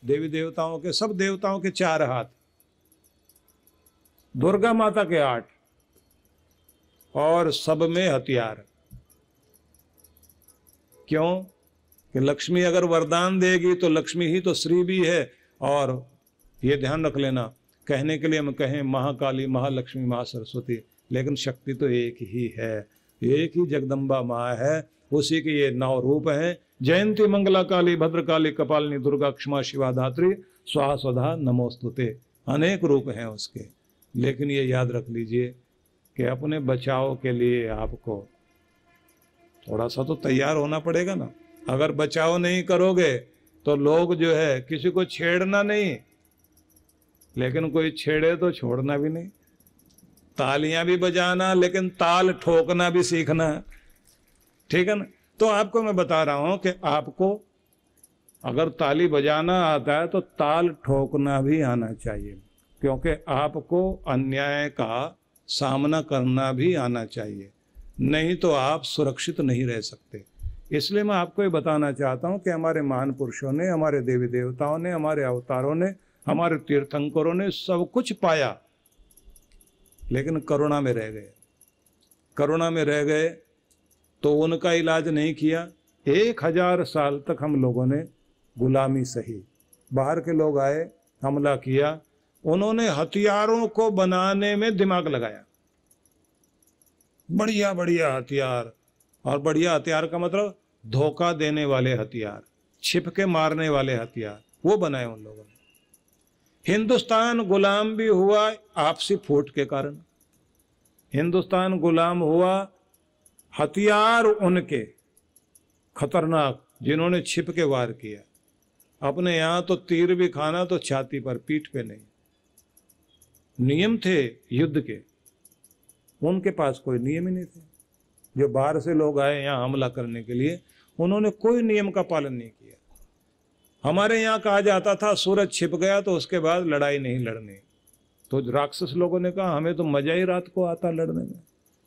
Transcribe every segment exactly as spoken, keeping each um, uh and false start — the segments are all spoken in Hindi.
देवी देवताओं के, सब देवताओं के चार हाथ, दुर्गा माता के आठ, और सब में हथियार। क्यों? कि लक्ष्मी अगर वरदान देगी तो लक्ष्मी ही तो श्री भी है। और ये ध्यान रख लेना, कहने के लिए हम कहें महाकाली, महालक्ष्मी, महासरस्वती, लेकिन शक्ति तो एक ही है, एक ही जगदम्बा माँ है, उसी के ये नौ रूप हैं। जयंती मंगला काली, भद्रकाली, कपालिनी, दुर्गा, क्षमा, शिवा, धात्री, स्वाहा स्वधा नमोस्तुते। अनेक रूप हैं उसके। लेकिन ये याद रख लीजिए कि अपने बचाव के लिए आपको थोड़ा सा तो तैयार होना पड़ेगा ना। अगर बचाव नहीं करोगे तो लोग जो है, किसी को छेड़ना नहीं, लेकिन कोई छेड़े तो छोड़ना भी नहीं। तालियां भी बजाना, लेकिन ताल ठोकना भी सीखना, ठीक है ना। तो आपको मैं बता रहा हूं कि आपको अगर ताली बजाना आता है तो ताल ठोकना भी आना चाहिए, क्योंकि आपको अन्याय का सामना करना भी आना चाहिए, नहीं तो आप सुरक्षित नहीं रह सकते। इसलिए मैं आपको ये बताना चाहता हूं कि हमारे महान पुरुषों ने, हमारे देवी देवताओं ने, हमारे अवतारों ने, हमारे तीर्थंकरों ने सब कुछ पाया, लेकिन करुणा में रह गए। करुणा में रह गए तो उनका इलाज नहीं किया। एक हजार साल तक हम लोगों ने गुलामी सही। बाहर के लोग आए, हमला किया, उन्होंने हथियारों को बनाने में दिमाग लगाया, बढ़िया बढ़िया हथियार। और बढ़िया हथियार का मतलब धोखा देने वाले हथियार, छिप के मारने वाले हथियार, वो बनाए उन लोगों ने। हिंदुस्तान गुलाम भी हुआ आपसी फूट के कारण। हिंदुस्तान गुलाम हुआ हथियार उनके खतरनाक, जिन्होंने छिप के वार किया। अपने यहाँ तो तीर भी खाना तो छाती पर, पीठ पे नहीं। नियम थे युद्ध के, उनके पास कोई नियम ही नहीं थे। जो बाहर से लोग आए यहाँ हमला करने के लिए, उन्होंने कोई नियम का पालन नहीं किया। हमारे यहाँ कहा जाता था सूरज छिप गया तो उसके बाद लड़ाई नहीं लड़नी। तो राक्षस लोगों ने कहा हमें तो मजा ही रात को आता लड़ने में।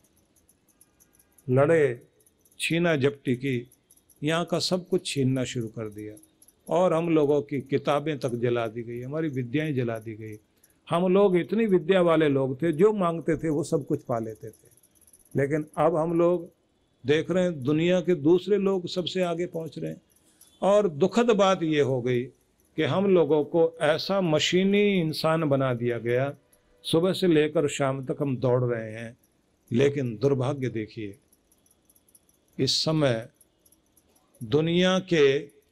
लड़े, छीना झपटी की, यहाँ का सब कुछ छीनना शुरू कर दिया। और हम लोगों की किताबें तक जला दी गई, हमारी विद्याएं जला दी गई। हम लोग इतनी विद्या वाले लोग थे, जो मांगते थे वो सब कुछ पा लेते थे। लेकिन अब हम लोग देख रहे हैं दुनिया के दूसरे लोग सबसे आगे पहुंच रहे हैं। और दुखद बात ये हो गई कि हम लोगों को ऐसा मशीनी इंसान बना दिया गया, सुबह से लेकर शाम तक हम दौड़ रहे हैं। लेकिन दुर्भाग्य देखिए, इस समय दुनिया के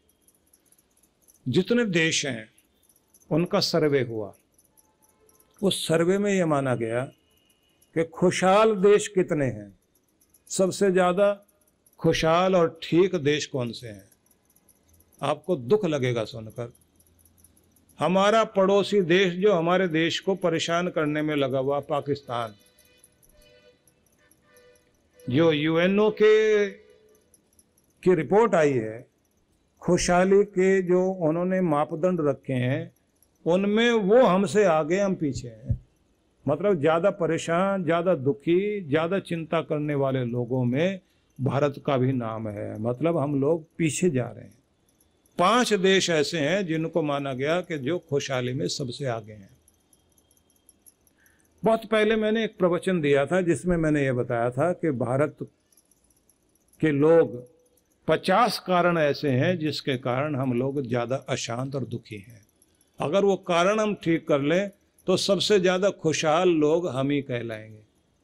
जितने देश हैं उनका सर्वे हुआ। उस सर्वे में यह माना गया कि खुशहाल देश कितने हैं, सबसे ज़्यादा खुशहाल और ठीक देश कौन से हैं। आपको दुख लगेगा सुनकर, हमारा पड़ोसी देश जो हमारे देश को परेशान करने में लगा हुआ, पाकिस्तान, जो यूएनओ के की रिपोर्ट आई है, खुशहाली के जो उन्होंने मापदंड रखे हैं उनमें वो हमसे आगे, हम पीछे हैं। मतलब ज़्यादा परेशान, ज़्यादा दुखी, ज़्यादा चिंता करने वाले लोगों में भारत का भी नाम है। मतलब हम लोग पीछे जा रहे हैं। पांच देश ऐसे हैं जिनको माना गया कि जो खुशहाली में सबसे आगे हैं। बहुत पहले मैंने एक प्रवचन दिया था जिसमें मैंने ये बताया था कि भारत के लोग, पचास कारण ऐसे हैं जिसके कारण हम लोग ज़्यादा अशांत और दुखी हैं। अगर वो कारण हम ठीक कर लें तो सबसे ज़्यादा खुशहाल लोग हम ही कहलाएंगे।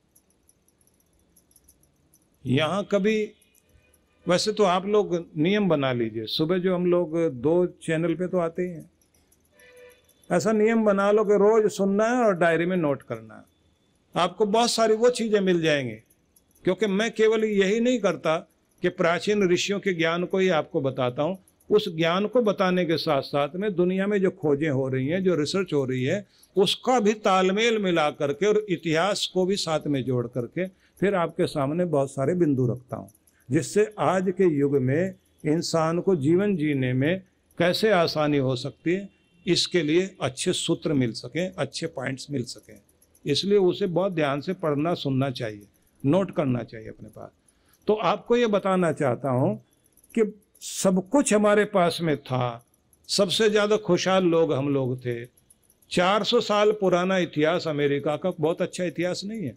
यहाँ कभी, वैसे तो आप लोग नियम बना लीजिए, सुबह जो हम लोग दो चैनल पे तो आते ही हैं, ऐसा नियम बना लो कि रोज सुनना है और डायरी में नोट करना है। आपको बहुत सारी वो चीज़ें मिल जाएंगी, क्योंकि मैं केवल यही नहीं करता कि प्राचीन ऋषियों के ज्ञान को ही आपको बताता हूँ। उस ज्ञान को बताने के साथ साथ में दुनिया में जो खोजें हो रही हैं, जो रिसर्च हो रही है, उसका भी तालमेल मिला करके और इतिहास को भी साथ में जोड़ करके फिर आपके सामने बहुत सारे बिंदु रखता हूँ, जिससे आज के युग में इंसान को जीवन जीने में कैसे आसानी हो सकती है, इसके लिए अच्छे सूत्र मिल सकें, अच्छे पॉइंट्स मिल सकें। इसलिए उसे बहुत ध्यान से पढ़ना, सुनना चाहिए, नोट करना चाहिए अपने पास। तो आपको ये बताना चाहता हूँ कि सब कुछ हमारे पास में था, सबसे ज्यादा खुशहाल लोग हम लोग थे। चार सौ साल पुराना इतिहास अमेरिका का बहुत अच्छा इतिहास नहीं है,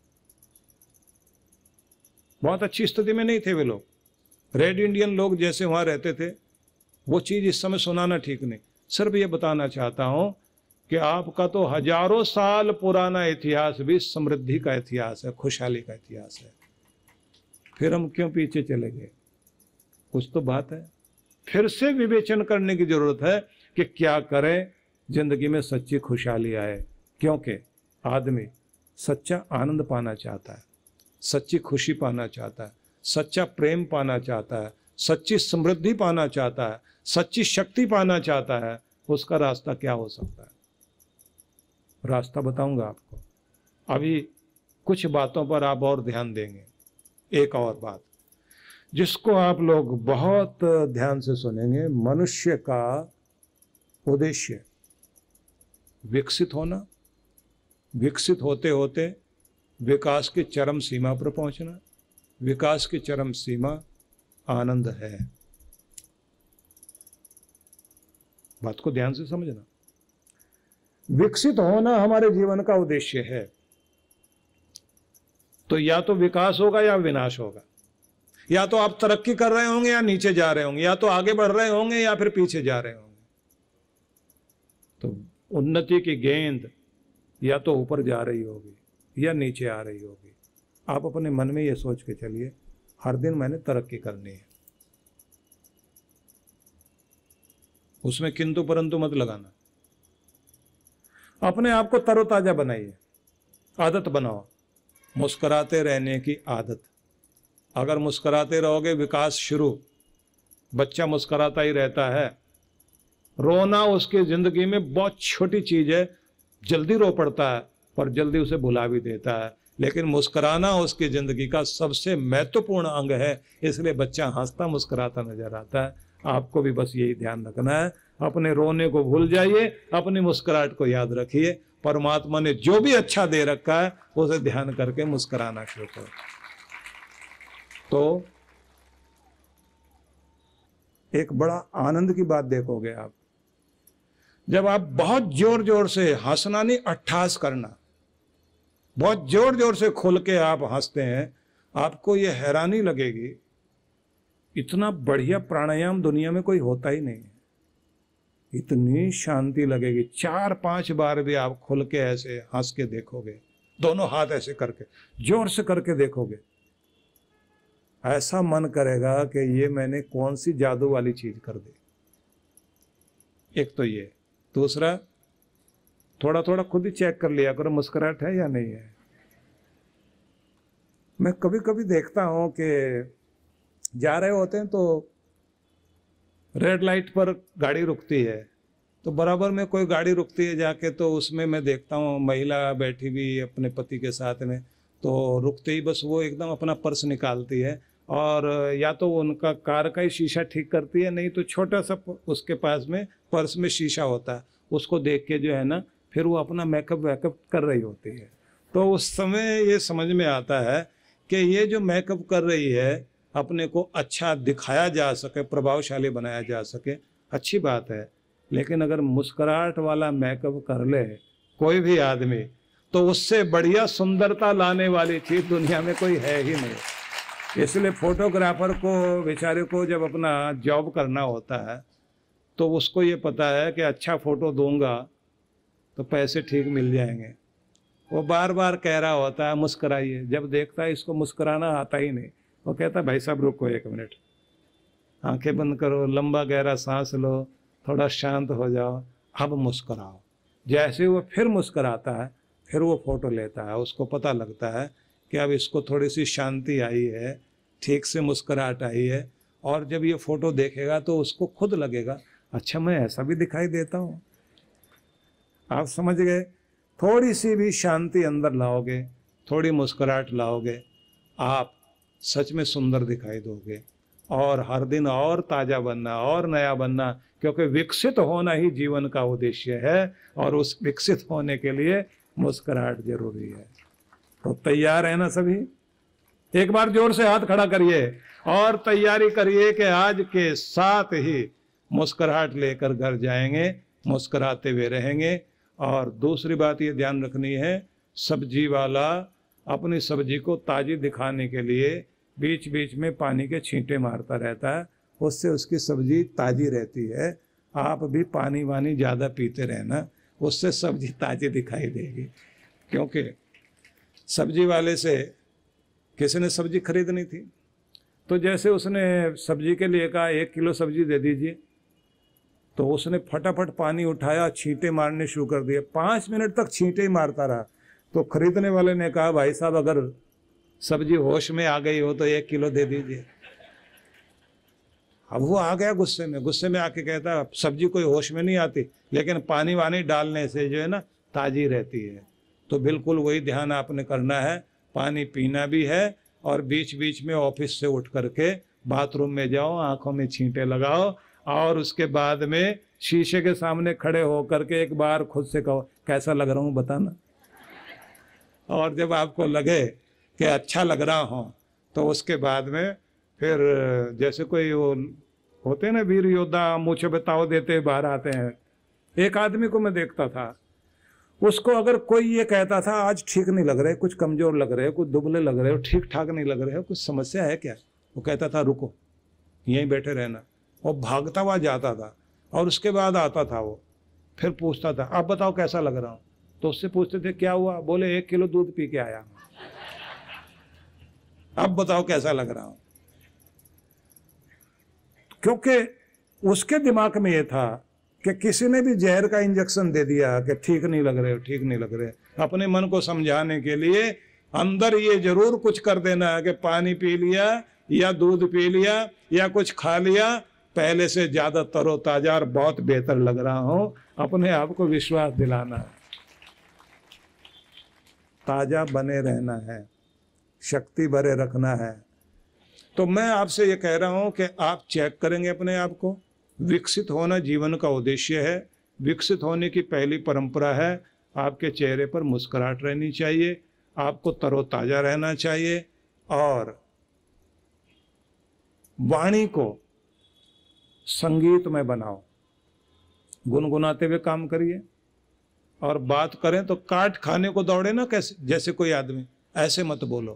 बहुत अच्छी स्थिति में नहीं थे वे लोग। रेड इंडियन लोग जैसे वहां रहते थे, वो चीज इस समय सुनाना ठीक नहीं। सिर्फ ये बताना चाहता हूं कि आपका तो हजारों साल पुराना इतिहास भी समृद्धि का इतिहास है, खुशहाली का इतिहास है। फिर हम क्यों पीछे चले गए? कुछ तो बात है। फिर से विवेचन करने की जरूरत है कि क्या करें जिंदगी में सच्ची खुशहाली आए। क्योंकि आदमी सच्चा आनंद पाना चाहता है, सच्ची खुशी पाना चाहता है, सच्चा प्रेम पाना चाहता है, सच्ची समृद्धि पाना चाहता है, सच्ची शक्ति पाना चाहता है। उसका रास्ता क्या हो सकता है? रास्ता बताऊंगा आपको। अभी कुछ बातों पर आप और ध्यान देंगे। एक और बात जिसको आप लोग बहुत ध्यान से सुनेंगे, मनुष्य का उद्देश्य विकसित होना, विकसित होते होते विकास की चरम सीमा पर पहुंचना। विकास की चरम सीमा आनंद है। बात को ध्यान से समझना। विकसित होना हमारे जीवन का उद्देश्य है, तो या तो विकास होगा या विनाश होगा। या तो आप तरक्की कर रहे होंगे या नीचे जा रहे होंगे, या तो आगे बढ़ रहे होंगे या फिर पीछे जा रहे होंगे। तो उन्नति की गेंद या तो ऊपर जा रही होगी या नीचे आ रही होगी। आप अपने मन में ये सोच के चलिए, हर दिन मैंने तरक्की करनी है। उसमें किंतु परंतु मत लगाना। अपने आप को तरोताजा बनाइए, आदत बनाओ मुस्कुराते रहने की आदत। अगर मुस्कुराते रहोगे विकास शुरू। बच्चा मुस्कुराता ही रहता है। रोना उसकी जिंदगी में बहुत छोटी चीज है, जल्दी रो पड़ता है पर जल्दी उसे भुला भी देता है। लेकिन मुस्कुराना उसकी जिंदगी का सबसे महत्वपूर्ण अंग है, इसलिए बच्चा हंसता मुस्कुराता नजर आता है। आपको भी बस यही ध्यान रखना है, अपने रोने को भूल जाइए, अपनी मुस्कुराहट को याद रखिए। परमात्मा ने जो भी अच्छा दे रखा है उसे ध्यान करके मुस्कुराना शुरू करो। तो एक बड़ा आनंद की बात देखोगे आप, जब आप बहुत जोर जोर से हंसना नहीं, अट्ठास करना, बहुत जोर जोर से खुल के आप हंसते हैं, आपको यह हैरानी लगेगी इतना बढ़िया प्राणायाम दुनिया में कोई होता ही नहीं है। इतनी शांति लगेगी। चार पांच बार भी आप खुल के ऐसे हंस के देखोगे, दोनों हाथ ऐसे करके जोर से करके देखोगे, ऐसा मन करेगा कि ये मैंने कौन सी जादू वाली चीज कर दी। एक तो ये। दूसरा, थोड़ा थोड़ा खुद ही चेक कर लिया करो मुस्कुराहट है या नहीं है। मैं कभी कभी देखता हूं कि जा रहे होते हैं तो रेड लाइट पर गाड़ी रुकती है, तो बराबर में कोई गाड़ी रुकती है जाके, तो उसमें मैं देखता हूँ महिला बैठी हुई अपने पति के साथ में, तो रुकते ही बस वो एकदम अपना पर्स निकालती है और या तो उनका कार का ही शीशा ठीक करती है, नहीं तो छोटा सा उसके पास में पर्स में शीशा होता है, उसको देख के जो है ना फिर वो अपना मेकअप वेकअप कर रही होती है। तो उस समय ये समझ में आता है कि ये जो मेकअप कर रही है, अपने को अच्छा दिखाया जा सके, प्रभावशाली बनाया जा सके, अच्छी बात है। लेकिन अगर मुस्कुराहट वाला मेकअप कर ले कोई भी आदमी, तो उससे बढ़िया सुंदरता लाने वाली चीज दुनिया में कोई है ही नहीं। इसलिए फोटोग्राफर को बेचारे को जब अपना जॉब करना होता है तो उसको ये पता है कि अच्छा फोटो दूंगा तो पैसे ठीक मिल जाएंगे। वो बार बार कह रहा होता है मुस्कुराइए, जब देखता है इसको मुस्कुराना आता ही नहीं, वो कहता है भाई साहब रुको एक मिनट, आंखें बंद करो, लंबा गहरा सांस लो, थोड़ा शांत हो जाओ, अब मुस्कुराओ। जैसे वो फिर मुस्कुराता है, फिर वो फोटो लेता है, उसको पता लगता है कि अब इसको थोड़ी सी शांति आई है, ठीक से मुस्कुराहट आई है। और जब ये फोटो देखेगा तो उसको खुद लगेगा अच्छा मैं ऐसा भी दिखाई देता हूँ। आप समझ गए? थोड़ी सी भी शांति अंदर लाओगे, थोड़ी मुस्कुराहट लाओगे, आप सच में सुंदर दिखाई दोगे और हर दिन और ताज़ा बनना और नया बनना, क्योंकि विकसित होना ही जीवन का उद्देश्य है और उस विकसित होने के लिए मुस्कुराहट जरूरी है। तो तैयार है ना सभी? एक बार जोर से हाथ खड़ा करिए और तैयारी करिए कि आज के साथ ही मुस्कुराहट लेकर घर जाएंगे, मुस्कुराते हुए रहेंगे। और दूसरी बात ये ध्यान रखनी है, सब्जी वाला अपनी सब्जी को ताज़ी दिखाने के लिए बीच बीच में पानी के छींटे मारता रहता है, उससे उसकी सब्जी ताज़ी रहती है। आप भी पानी वानी ज़्यादा पीते रहना, उससे सब्जी ताज़ी दिखाई देगी। क्योंकि सब्जी वाले से किसी ने सब्जी खरीदनी थी, तो जैसे उसने सब्जी के लिए कहा एक किलो सब्जी दे दीजिए, तो उसने फटाफट पानी उठाया, छींटे मारने शुरू कर दिए। पाँच मिनट तक छींटे ही मारता रहा। तो खरीदने वाले ने कहा भाई साहब अगर सब्जी होश में आ गई हो तो एक किलो दे दीजिए। अब वो आ गया गुस्से में, गुस्से में आके कहता सब्जी कोई होश में नहीं आती, लेकिन पानी वानी डालने से जो है ना ताज़ी रहती है। तो बिल्कुल वही ध्यान आपने करना है, पानी पीना भी है और बीच बीच में ऑफिस से उठ करके बाथरूम में जाओ, आंखों में छींटे लगाओ और उसके बाद में शीशे के सामने खड़े होकर के एक बार खुद से कहो कैसा लग रहा हूँ बताना। और जब आपको लगे कि अच्छा लग रहा हो तो उसके बाद में फिर जैसे कोई वो होते हैं ना वीर योद्धा, मुझे बताओ देते बाहर आते हैं। एक आदमी को मैं देखता था, उसको अगर कोई ये कहता था आज ठीक नहीं लग रहे, कुछ कमजोर लग रहे हो, कुछ दुबले लग रहे हो, ठीक ठाक नहीं लग रहे हो, कुछ समस्या है क्या, वो कहता था रुको यहीं बैठे रहना। वो भागता हुआ जाता था और उसके बाद आता था, वो फिर पूछता था आप बताओ कैसा लग रहा हूँ। तो उससे पूछते थे क्या हुआ, बोले एक किलो दूध पी के आया, अब बताओ कैसा लग रहा हूँ। क्योंकि उसके दिमाग में ये था कि किसी ने भी जहर का इंजेक्शन दे दिया कि ठीक नहीं लग रहे हो, ठीक नहीं लग रहे। अपने मन को समझाने के लिए अंदर ये जरूर कुछ कर देना है कि पानी पी लिया या दूध पी लिया या कुछ खा लिया, पहले से ज्यादा तरोताजा और बहुत बेहतर लग रहा हूं। अपने आप को विश्वास दिलाना है, ताजा बने रहना है, शक्ति भरे रखना है। तो मैं आपसे ये कह रहा हूं कि आप चेक करेंगे अपने आप को। विकसित होना जीवन का उद्देश्य है। विकसित होने की पहली परंपरा है आपके चेहरे पर मुस्कुराहट रहनी चाहिए, आपको तरोताजा रहना चाहिए और वाणी को संगीत में बनाओ, गुनगुनाते हुए काम करिए। और बात करें तो काट खाने को दौड़े ना कैसे, जैसे कोई आदमी, ऐसे मत बोलो।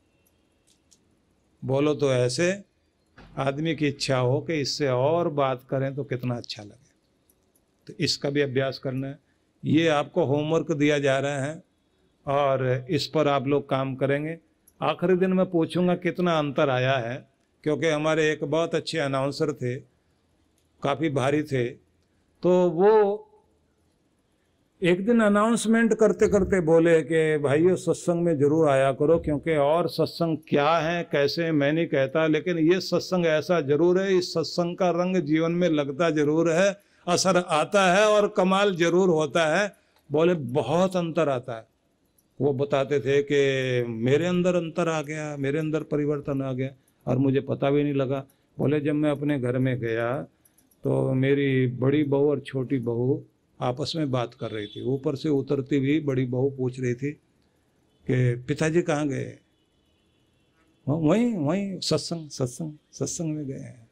बोलो तो ऐसे आदमी की इच्छा हो कि इससे और बात करें तो कितना अच्छा लगे। तो इसका भी अभ्यास करना है। ये आपको होमवर्क दिया जा रहा है और इस पर आप लोग काम करेंगे। आखिरी दिन मैं पूछूंगा कितना अंतर आया है, क्योंकि हमारे एक बहुत अच्छे अनाउंसर थे, काफ़ी भारी थे, तो वो एक दिन अनाउंसमेंट करते करते बोले कि भाइयों सत्संग में जरूर आया करो, क्योंकि और सत्संग क्या है कैसे मैं नहीं कहता, लेकिन ये सत्संग ऐसा जरूर है, इस सत्संग का रंग जीवन में लगता जरूर है, असर आता है और कमाल जरूर होता है। बोले बहुत अंतर आता है। वो बताते थे कि मेरे अंदर अंतर आ गया, मेरे अंदर परिवर्तन आ गया और मुझे पता भी नहीं लगा। बोले जब मैं अपने घर में गया तो मेरी बड़ी बहू और छोटी बहू आपस में बात कर रही थी। ऊपर से उतरती हुई बड़ी बहू पूछ रही थी कि पिताजी कहाँ गए। वहीं वहीं सत्संग सत्संग सत्संग में गए हैं।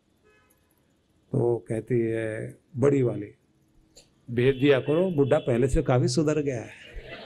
तो कहती है बड़ी वाली, भेज दिया करो, बुढ़ा पहले से काफी सुधर गया है।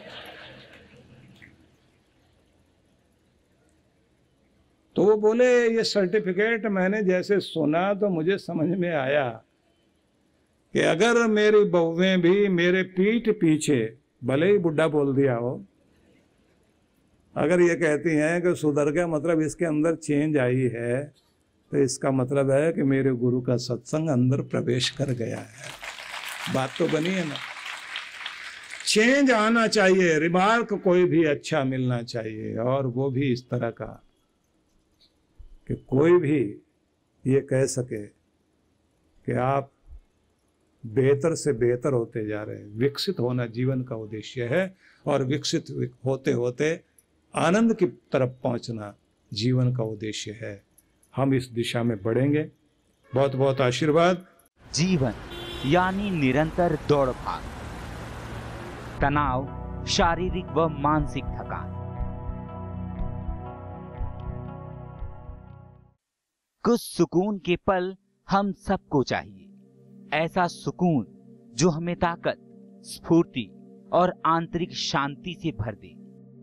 तो वो बोले ये सर्टिफिकेट मैंने जैसे सुना तो मुझे समझ में आया कि अगर मेरी बहुएं भी मेरे पीठ पीछे, भले ही बुढ़ा बोल दिया हो, अगर ये कहती हैं कि सुधर गया, मतलब इसके अंदर चेंज आई है, तो इसका मतलब है कि मेरे गुरु का सत्संग अंदर प्रवेश कर गया है। बात तो बनी है ना। चेंज आना चाहिए, रिमार्क कोई भी अच्छा मिलना चाहिए, और वो भी इस तरह का कि कोई भी ये कह सके कि आप बेहतर से बेहतर होते जा रहे हैं। विकसित होना जीवन का उद्देश्य है और विकसित होते होते आनंद की तरफ पहुंचना जीवन का उद्देश्य है। हम इस दिशा में बढ़ेंगे। बहुत बहुत आशीर्वाद। जीवन यानी निरंतर दौड़ भाग, तनाव, शारीरिक व मानसिक थकान। कुछ सुकून के पल हम सबको चाहिए। ऐसा सुकून जो हमें ताकत, स्फूर्ति और आंतरिक शांति से भर दे।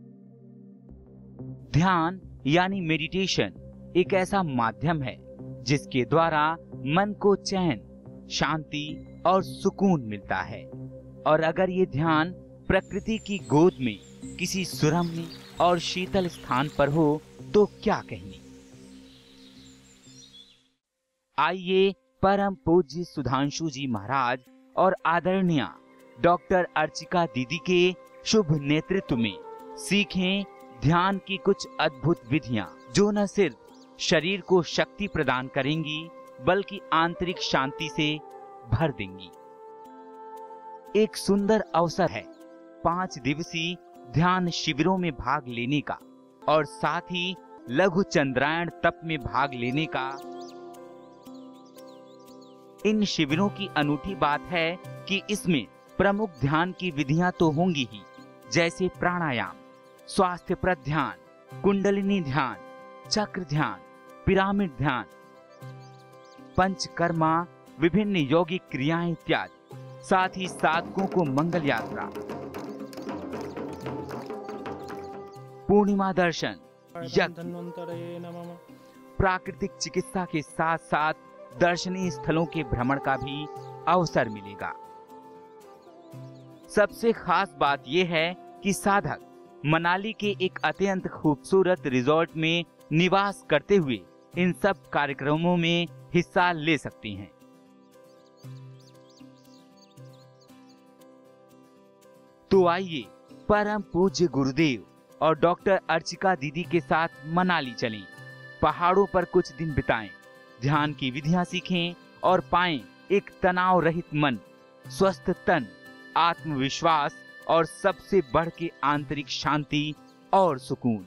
ध्यान यानी मेडिटेशन एक ऐसा माध्यम है जिसके द्वारा मन को चैन, शांति और सुकून मिलता है। और अगर ये ध्यान प्रकृति की गोद में किसी सुरम्य और शीतल स्थान पर हो तो क्या कहने। आइए परम पूज्य सुधांशु जी महाराज और आदरणीय डॉक्टर अर्चिका दीदी के शुभ नेतृत्व में सीखें ध्यान की कुछ अद्भुत विधियां जो न सिर्फ शरीर को शक्ति प्रदान करेंगी बल्कि आंतरिक शांति से भर देंगी। एक सुंदर अवसर है पांच दिवसीय ध्यान शिविरों में भाग लेने का और साथ ही लघु चंद्रायण तप में भाग लेने का। इन शिविरों की अनूठी बात है कि इसमें प्रमुख ध्यान की विधियां तो होंगी ही, जैसे प्राणायाम, स्वास्थ्यप्रद ध्यान, कुंडलिनी ध्यान, चक्र ध्यान, पिरामिड ध्यान, पंचकर्मा, विभिन्न यौगिक क्रियाएं इत्यादि। साथ ही साधकों को मंगल यात्रा, पूर्णिमा दर्शन, यज्ञ, प्राकृतिक चिकित्सा के साथ साथ दर्शनीय स्थलों के भ्रमण का भी अवसर मिलेगा। सबसे खास बात यह है कि साधक मनाली के एक अत्यंत खूबसूरत रिजॉर्ट में निवास करते हुए इन सब कार्यक्रमों में हिस्सा ले सकते हैं। तो आइए परम पूज्य गुरुदेव और डॉक्टर अर्चिका दीदी के साथ मनाली चलें, पहाड़ों पर कुछ दिन बिताएं, ध्यान की विधियां सीखें और पाएं एक तनाव रहित मन, स्वस्थ तन, आत्मविश्वास और सबसे बढ़ के आंतरिक शांति और सुकून।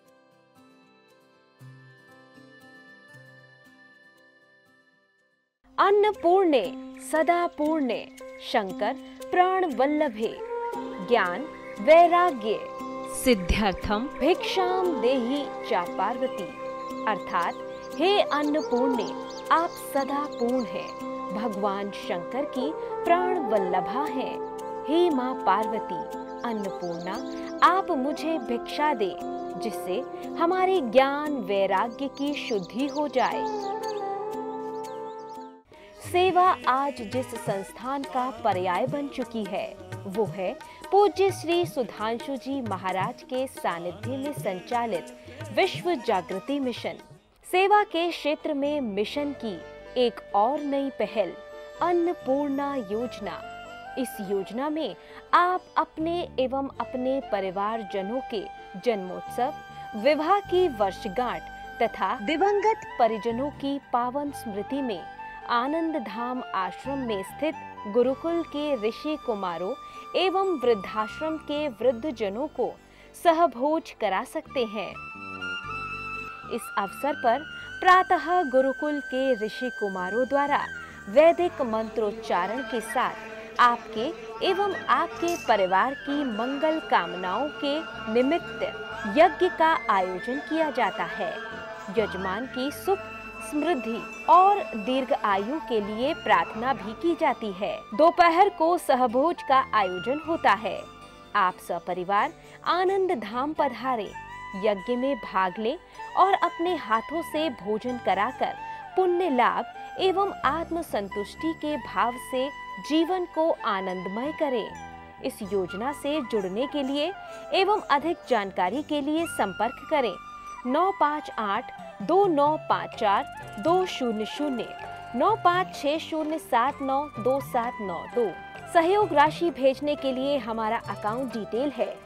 अन्नपूर्णे सदा पूर्णे शंकर प्राण वल्लभे ज्ञान वैराग्य सिद्ध्यर्थम भिक्षाम देहि चा पार्वती। अर्थात हे अन्नपूर्णे आप सदा पूर्ण हैं, भगवान शंकर की प्राण वल्लभा हैं। हे माँ पार्वती अन्नपूर्णा आप मुझे भिक्षा दे जिससे हमारे ज्ञान वैराग्य की शुद्धि हो जाए। सेवा आज जिस संस्थान का पर्याय बन चुकी है वो है पूज्य श्री सुधांशु जी महाराज के सानिध्य में संचालित विश्व जागृति मिशन। सेवा के क्षेत्र में मिशन की एक और नई पहल अन्नपूर्णा योजना। इस योजना में आप अपने एवं अपने परिवार जनों के जन्मोत्सव, विवाह की वर्षगांठ तथा दिवंगत परिजनों की पावन स्मृति में आनंद धाम आश्रम में स्थित गुरुकुल के ऋषि कुमारों एवं वृद्धाश्रम के वृद्ध जनों को सहभोज करा सकते हैं। इस अवसर पर प्रातः गुरुकुल के ऋषि कुमारों द्वारा वैदिक मंत्रोच्चारण के साथ आपके एवं आपके परिवार की मंगल कामनाओं के निमित्त यज्ञ का आयोजन किया जाता है। यजमान की सुख, समृद्धि और दीर्घ आयु के लिए प्रार्थना भी की जाती है। दोपहर को सहभोज का आयोजन होता है। आप सपरिवार आनंद धाम पधारे, यज्ञ में भाग लें और अपने हाथों से भोजन कराकर पुण्य लाभ एवं आत्म संतुष्टि के भाव से जीवन को आनंदमय करें। इस योजना से जुड़ने के लिए एवं अधिक जानकारी के लिए संपर्क करें नौ पाँच आठ दो नौ पाँच चार दो शून्य शून्य, नौ पाँच छः शून्य सात नौ दो सात नौ दो। सहयोग राशि भेजने के लिए हमारा अकाउंट डिटेल है